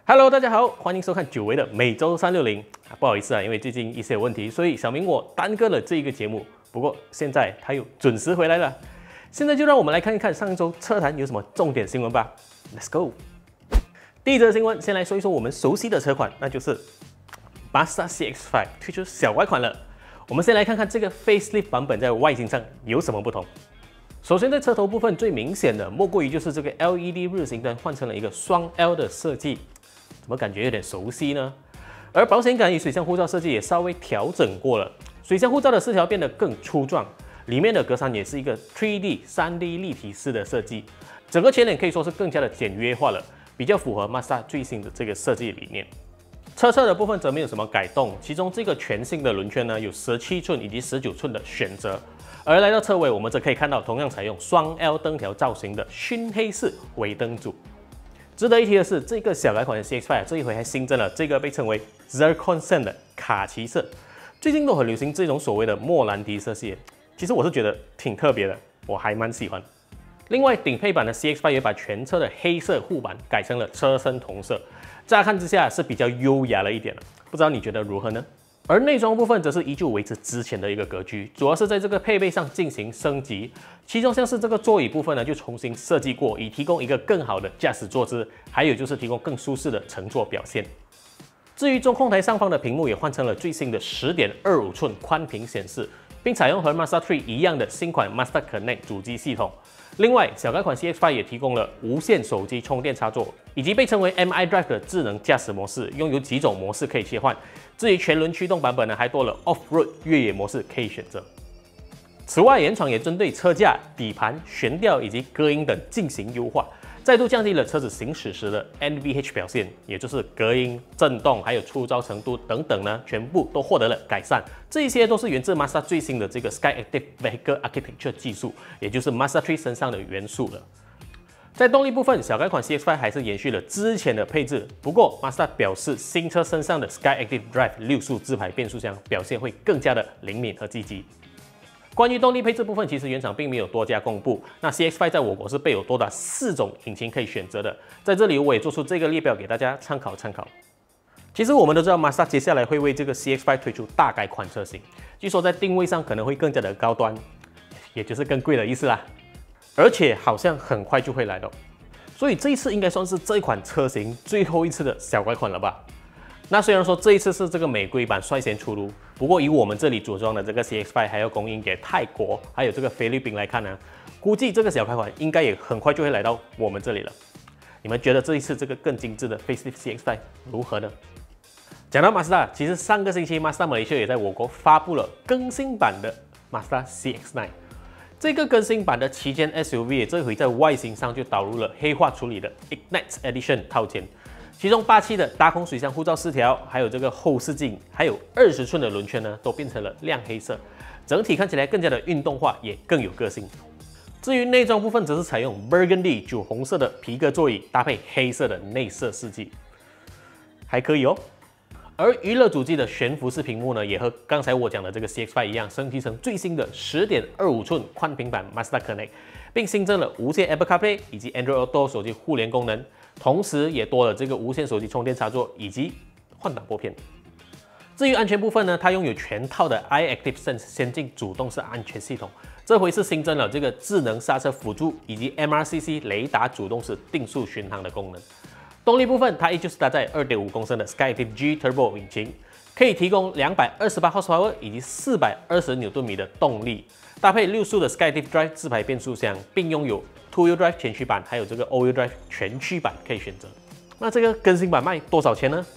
Hello， 大家好，欢迎收看久违的每周360。不好意思啊，因为最近一些问题，所以小明我耽搁了这一个节目。不过现在他又准时回来了。现在就让我们来看一看上周车坛有什么重点新闻吧。Let's go。第一则新闻，先来说一说我们熟悉的车款，那就是 Mazda CX-5 推出小改款了。我们先来看看这个 facelift 版本在外形上有什么不同。首先，在车头部分最明显的莫过于就是这个 LED 日行灯换成了一个双 L 的设计。怎么感觉有点熟悉呢？而保险杆与水箱护罩设计也稍微调整过了，水箱护罩的饰条变得更粗壮，里面的格栅也是一个 3D 立体式的设计，整个前脸可以说是更加的简约化了，比较符合 Mazda 最新的这个设计理念。车侧的部分则没有什么改动，其中这个全新的轮圈呢有17寸以及19寸的选择，而来到车尾，我们则可以看到同样采用双 L 灯条造型的熏黑式尾灯组。值得一提的是，这个小改款的 CX-5 这一回还新增了这个被称为 Zircon Sand 的卡其色。最近都很流行这种所谓的莫兰迪色系，其实我是觉得挺特别的，我还蛮喜欢。另外，顶配版的 CX-5 也把全车的黑色护板改成了车身同色，乍看之下是比较优雅了一点了，不知道你觉得如何呢？而内装部分则是依旧维持之前的一个格局，主要是在这个配备上进行升级。其中像是这个座椅部分呢，就重新设计过，以提供一个更好的驾驶坐姿，还有就是提供更舒适的乘坐表现。至于中控台上方的屏幕也换成了最新的10.25寸宽屏显示，并采用和 Mazda 3一样的新款 Mazda Connect 主机系统。另外，小改款 CX-5 也提供了无线手机充电插座，以及被称为 MI Drive 的智能驾驶模式，拥有几种模式可以切换。至于全轮驱动版本呢，还多了 Off-Road 越野模式可以选择。此外，原厂也针对车架、底盘、悬吊以及隔音等进行优化，再度降低了车子行驶时的 NVH 表现，也就是隔音、震动还有粗糙程度等等呢，全部都获得了改善。这一些都是源自 Mazda 最新的这个 Skyactiv Vehicle Architecture 技术，也就是 Mazda 3身上的元素了。在动力部分，小改款 CX-5 还是延续了之前的配置，不过 Mazda 表示新车身上的 Skyactiv Drive 6速自排变速箱表现会更加的灵敏和积极。关于动力配置部分，其实原厂并没有多加公布。那 CX-5 在我国是备有多达4种引擎可以选择的，在这里我也做出这个列表给大家参考参考。其实我们都知道 Mazda 接下来会为这个 CX-5 推出大改款车型，据说在定位上可能会更加的高端，也就是更贵的意思啦。而且好像很快就会来了，所以这一次应该算是这一款车型最后一次的小改款了吧？那虽然说这一次是这个美规版率先出炉，不过以我们这里组装的这个 CX-5 还要供应给泰国还有这个菲律宾来看呢，估计这个小改款应该也很快就会来到我们这里了。你们觉得这一次这个更精致的 Facelift CX-5 如何呢？讲到 Mazda， 其实上个星期 Mazda Malaysia 也在我国发布了更新版的 Mazda CX-9。这个更新版的旗舰 SUV 这回在外形上就导入了黑化处理的 Ignite Edition 套件，其中霸气的大孔水箱护罩饰条，还有这个后视镜，还有20寸的轮圈呢，都变成了亮黑色，整体看起来更加的运动化，也更有个性。至于内装部分，则是采用 Burgundy 酒红色的皮革座椅，搭配黑色的内饰设计，还可以哦。而娱乐主机的悬浮式屏幕呢，也和刚才我讲的这个 CX-5 一样，升级成最新的10.25寸宽屏版 Mazda Connect， 并新增了无线 Apple CarPlay 以及 Android Auto 手机互联功能，同时也多了这个无线手机充电插座以及换挡拨片。至于安全部分呢，它拥有全套的 iActive Sense 先进主动式安全系统，这回是新增了这个智能刹车辅助以及 MRCC 雷达主动式定速巡航的功能。动力部分，它依旧是搭载2.5公升的 Skyactiv G Turbo 引擎，可以提供228 horsepower 以及420牛顿米的动力，搭配6速的 Skyactiv Drive 自排变速箱，并拥有 Two-Wheel Drive 前驱版，还有这个 All-Wheel Drive 全驱版可以选择。那这个更新版卖多少钱呢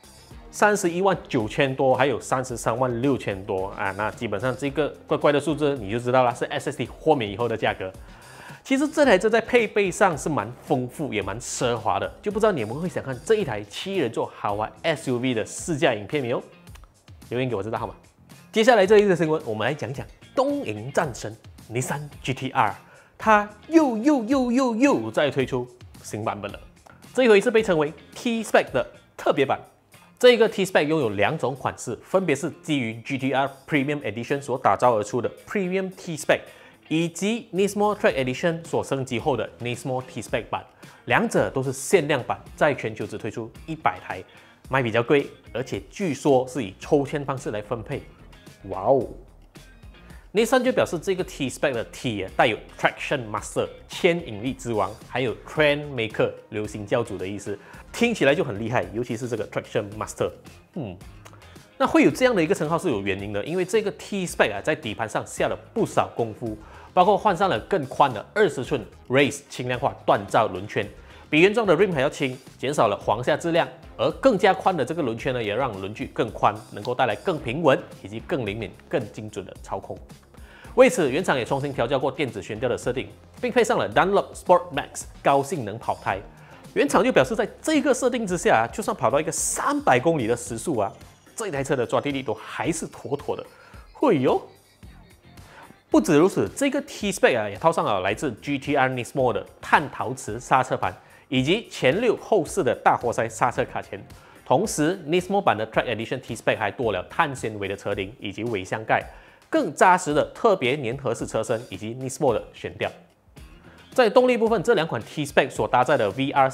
？31.9万多，还有33.6万多啊！那基本上这个怪怪的数字你就知道了，是 SSD 豁免以后的价格。其实这台车在配备上是蛮丰富，也蛮奢华的，就不知道你们会想看这一台7人座豪华 SUV 的试驾影片没有？留言给我知道好吗？接下来这一则新闻，我们来讲讲东瀛战神 Nissan GT-R， 它又再推出新版本了，这一回是被称为 T-Spec 的特别版。这个 T-Spec 拥有2种款式，分别是基于 GT-R Premium Edition 所打造而出的 Premium T-Spec， 以及 Nismo Track Edition 所升级后的 Nismo T-Spec 版，两者都是限量版，在全球只推出100台，卖比较贵，而且据说是以抽签方式来分配。哇哦！Nissan 就表示这个 T-Spec 的 T 带有 Traction Master 牵引力之王，还有 Trend Maker 流行教主的意思，听起来就很厉害，尤其是这个 Traction Master。那会有这样的一个称号是有原因的，因为这个 T-Spec 在底盘上下了不少功夫，包括换上了更宽的20寸 Race 轻量化锻造轮圈，比原装的 Rim 还要轻，减少了簧下质量，而更加宽的这个轮圈呢，也让轮距更宽，能够带来更平稳以及更灵敏、更精准的操控。为此，原厂也重新调教过电子悬吊的设定，并配上了 Dunlop Sport Max 高性能跑胎。原厂就表示，在这个设定之下，就算跑到一个300公里的时速啊，这台车的抓地力都还是妥妥的。会哟！不止如此，这个 T-Spec 也套上了来自 GTR Nismo 的碳陶瓷刹车盘，以及前6后4的大活塞刹车卡钳。同时 ，Nismo 版的 Track Edition T-Spec 还多了碳纤维的车顶以及尾箱盖。更扎实的特别粘合式车身以及 Nismo 的悬吊。在动力部分，这两款 T-Spec 所搭载的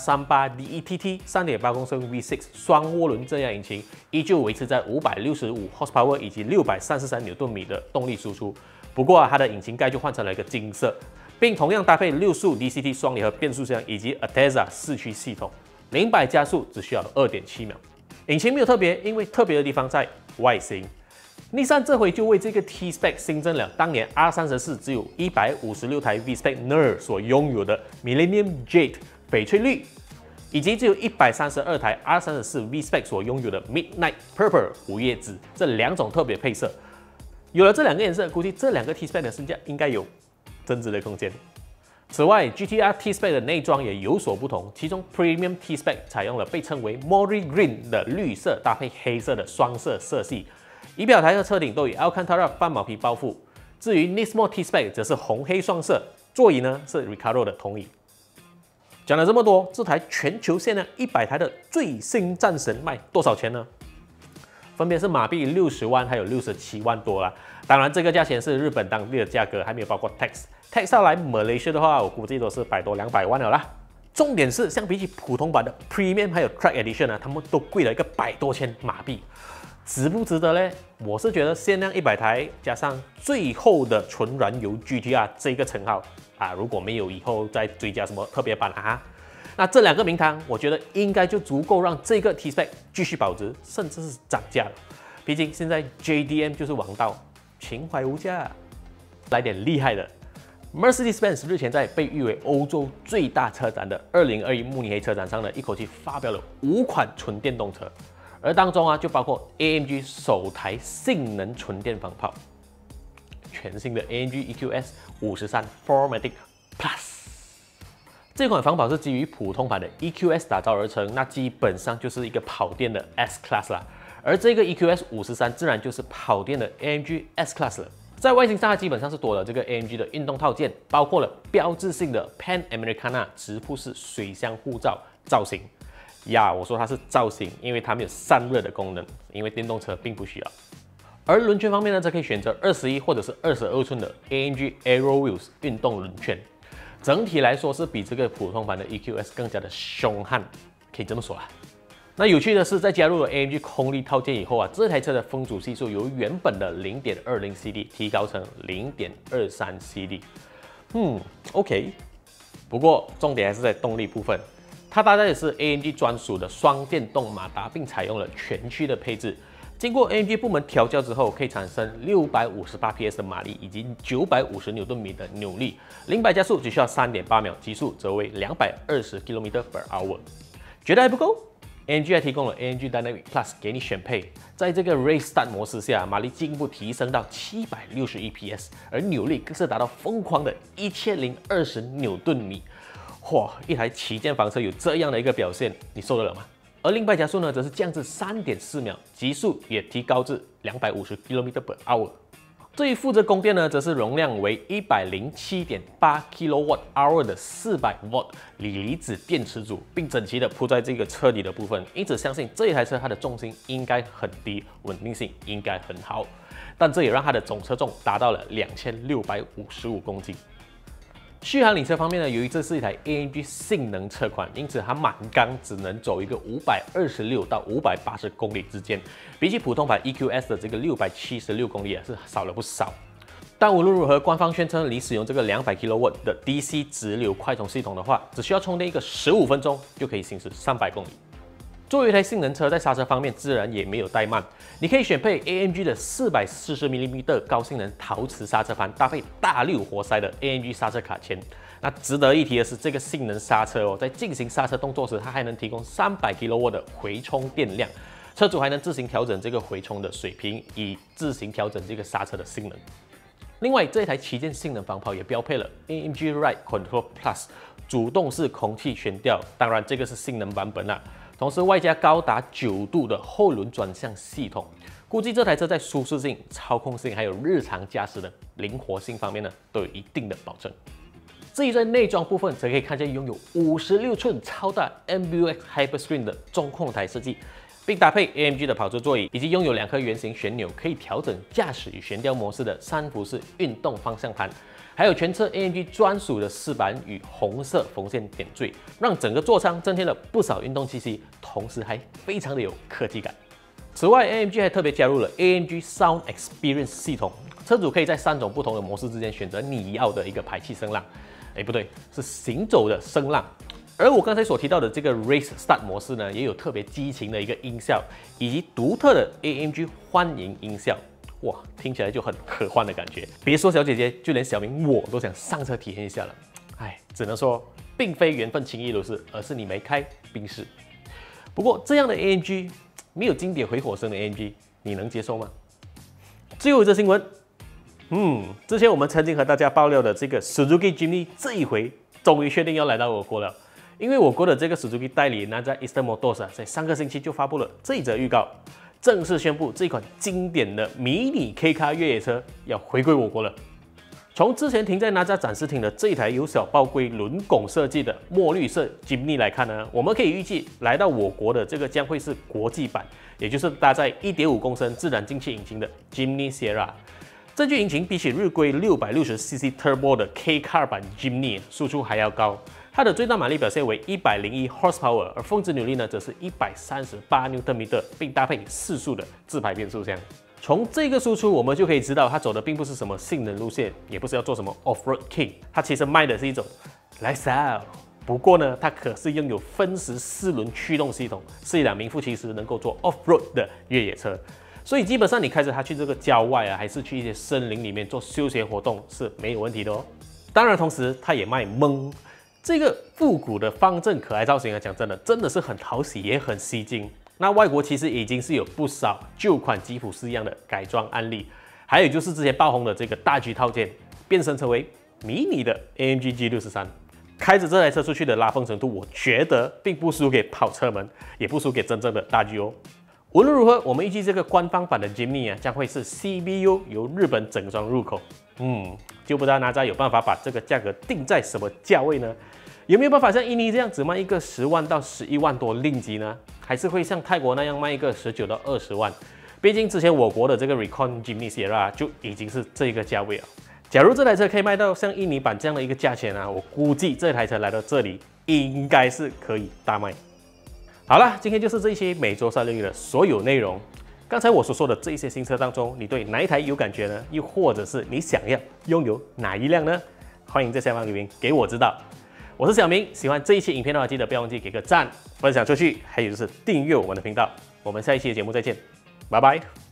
VR38DETT 3.8公升 V6 双涡轮增压引擎，依旧维持在565 horsepower 以及633牛顿米的动力输出。不过它的引擎盖就换成了一个金色，并同样搭配6速 DCT 双离合变速箱以及 Ateza 四驱系统，0-100加速只需要2.7秒。引擎没有特别，因为特别的地方在外形。Nissan 这回就为这个 T-Spec 新增了当年 R34 只有156台 V-Spec NER 所拥有的 Millennium Jade 翡翠绿，以及只有132台 R34 V-Spec 所拥有的 Midnight Purple 午夜紫这两种特别配色。有了这两个颜色，估计这两个 T-Spec 的身价应该有增值的空间。此外 ，GTR T-Spec 的内装也有所不同，其中 Premium T-Spec 采用了被称为 Mori Green 的绿色搭配黑色的双色色系。仪表台和车顶都以 Alcantara 半毛皮包覆，至于 Nismo T-Spec 则是红黑双色，座椅呢是 Recaro 的铜椅。讲了这么多，这台全球限量100台的最新战神卖多少钱呢？分别是马币60万还有67万多啦。当然，这个价钱是日本当地的价格，还没有包括 tax。tax 要来 Malaysia 的话，我估计都是100多200万了啦。重点是，相比起普通版的 Premium 还有 Track Edition 呢，他们都贵了一个100多千马币。值不值得嘞？我是觉得限量100台，加上最后的纯燃油 GTR 这个称号啊，如果没有以后再追加什么特别版啊，那这两个名堂，我觉得应该就足够让这个 T-Spec 继续保值，甚至是涨价了。毕竟现在 JDM 就是王道，情怀无价。来点厉害的 ，Mercedes-Benz 日前在被誉为欧洲最大车展的2021慕尼黑车展上呢，一口气发表了5款纯电动车。而当中就包括 AMG 首台性能纯电防炮，全新的 AMG EQS 53 4MATIC Plus。这款防跑是基于普通版的 EQS 打造而成，那基本上就是一个跑电的 S Class 啦。而这个 EQS 53自然就是跑电的 AMG S Class 了。在外形上，它基本上是多了这个 AMG 的运动套件，包括了标志性的 Pan Americana 直瀑式水箱护罩造型。我说它是造型，因为它没有散热的功能，因为电动车并不需要。而轮圈方面呢，则可以选择21或者是22寸的 AMG Aero Wheels 运动轮圈。整体来说是比这个普通版的 EQS 更加的凶悍，可以这么说啦。那有趣的是，在加入了 AMG 空力套件以后这台车的风阻系数由原本的 0.20 CD 提高成 0.23 CD。OK。不过重点还是在动力部分。它搭载的是 AMG 专属的双电动马达，并采用了全驱的配置。经过 AMG 部门调教之后，可以产生658 PS 的马力以及950牛顿米的扭力，0-100加速只需要3.8秒，极速则为220 km/h。觉得还不够 ？AMG 还提供了 AMG Dynamic Plus 给你选配，在这个 Race Start 模式下，马力进一步提升到761 PS， 而扭力更是达到疯狂的1020牛顿米。哇！一台旗舰房车有这样的一个表现，你受得了吗？而0-100加速呢，则是降至3.4秒，极速也提高至250 km/h。 至于负责供电呢，则是容量为107.8 kWh 的400W 锂离子电池组，并整齐的铺在这个车底的部分，因此相信这一台车它的重心应该很低，稳定性应该很好。但这也让它的总车重达到了2655公斤。续航里程方面呢，由于这是一台 AMG 性能车款，因此它满缸只能走一个526到580公里之间，比起普通版 EQS 的这个676公里是少了不少。但无论如何，官方宣称你使用这个200 kW 的 DC 直流快充系统的话，只需要充电一个15分钟就可以行驶300公里。作为一台性能车，在刹车方面自然也没有怠慢。你可以选配 AMG 的440mm 高性能陶瓷刹车盘，搭配大6活塞的 AMG 刹车卡钳。那值得一提的是，这个性能刹车在进行刹车动作时，它还能提供300 kW 的回充电量，车主还能自行调整这个回充的水平，以自行调整这个刹车的性能。另外，这一台旗舰性能防跑也标配了 AMG Ride Control Plus 主动式空气悬吊，当然这个是性能版本啦。同时外加高达9度的后轮转向系统，估计这台车在舒适性、操控性还有日常驾驶的灵活性方面呢，都有一定的保证。至于在内装部分，则可以看见拥有56寸超大 MBUX Hyperscreen 的中控台设计，并搭配 AMG 的跑车座椅，以及拥有2颗圆形旋钮可以调整驾驶与悬吊模式的3辐式运动方向盘。还有全车 AMG 专属的饰板与红色缝线点缀，让整个座舱增添了不少运动气息，同时还非常的有科技感。此外 ，AMG 还特别加入了 AMG Sound Experience 系统，车主可以在3种不同的模式之间选择你要的一个排气声浪，不对，是行走的声浪。而我刚才所提到的这个 Race Start 模式呢，也有特别激情的一个音效，以及独特的 AMG 欢迎音效。哇，听起来就很科幻的感觉。别说小姐姐，就连小明我都想上车体验一下了。只能说并非缘分轻易流逝，而是你没开宾士。不过这样的 AMG 没有经典回火声的 AMG， 你能接受吗？最后一则新闻，之前我们曾经和大家爆料的这个 Suzuki Jimny 这一回终于确定要来到我国了。因为我国的这个 Suzuki 代理Naza Eastern Motors 在上个星期就发布了这一则预告。正式宣布这款经典的迷你 K 卡越野车要回归我国了。从之前停在 Naza 展示厅的这一台由小豹龟轮拱设计的墨绿色 Jimny 来看呢，我们可以预计来到我国的这个将会是国际版，也就是搭载 1.5 公升自然进气引擎的 Jimny Sierra。这具引擎比起日规 660cc Turbo 的 K Car 版 Jimny 输出还要高。它的最大马力表现为101 horsepower， 而峰值扭力呢则是138 Nm， 并搭配4速的自排变速箱。从这个输出，我们就可以知道它走的并不是什么性能路线，也不是要做什么 off-road king， 它其实卖的是一种 lifestyle。不过呢，它可是拥有分时4轮驱动系统，是一辆名副其实能够做 off-road 的越野车。所以基本上你开着它去这个郊外还是去一些森林里面做休闲活动是没有问题的哦。当然，同时它也卖萌。这个复古的方正可爱造型讲真的是很讨喜，也很吸睛。那外国其实已经是有不少旧款吉普斯一样的改装案例，还有就是之前爆红的这个大 G 套件，变身成为迷你的 AMG G63。开着这台车出去的拉风程度，我觉得并不输给跑车们，也不输给真正的大 G 哦。无论如何，我们预计这个官方版的 Jimny 将会是 CBU 由日本整装入口。就不知道Naza有办法把这个价格定在什么价位呢？有没有办法像印尼这样只卖一个10万到11万多令吉呢？还是会像泰国那样卖一个19到20万？毕竟之前我国的这个 Recon Jimny Sierra 就已经是这个价位了。假如这台车可以卖到像印尼版这样的一个价钱我估计这台车来到这里应该是可以大卖。好了，今天就是这些每周361的所有内容。刚才我所说的这些新车当中，你对哪一台有感觉呢？又或者是你想要拥有哪一辆呢？欢迎在下方留言给我知道。我是小明，喜欢这一期影片的话，记得不要忘记给个赞、分享出去，还有就是订阅我们的频道。我们下一期的节目再见，拜拜。